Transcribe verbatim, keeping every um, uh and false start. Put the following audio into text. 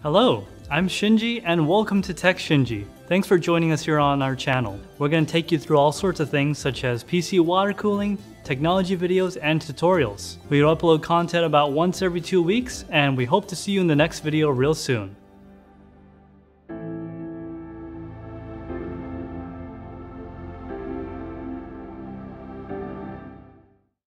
Hello, I'm Shinji and welcome to TekShinji. Thanks for joining us here on our channel. We're going to take you through all sorts of things such as P C water cooling, technology videos, and tutorials. We upload content about once every two weeks and we hope to see you in the next video real soon.